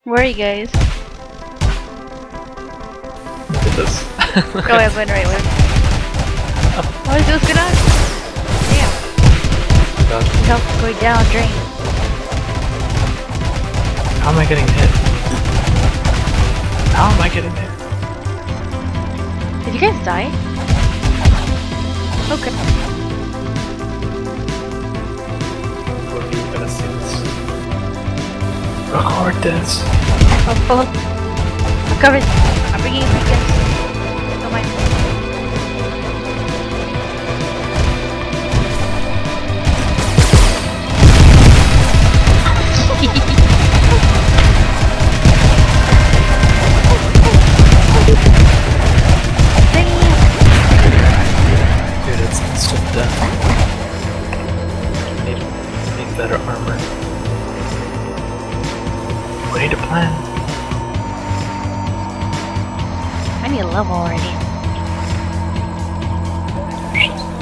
Where are you guys? Look at this. Oh, I went right way. Oh, is this good on? Damn. God. Health going down, drain. How am I getting hit? How am I getting hit? Did you guys die? Okay. What are you gonna see this? Record this. Oh, oh. I'm covered. I'm bringing beacons. Don't mind. Dude, it's instant death. I need better armor. We need a plan. I need a level already.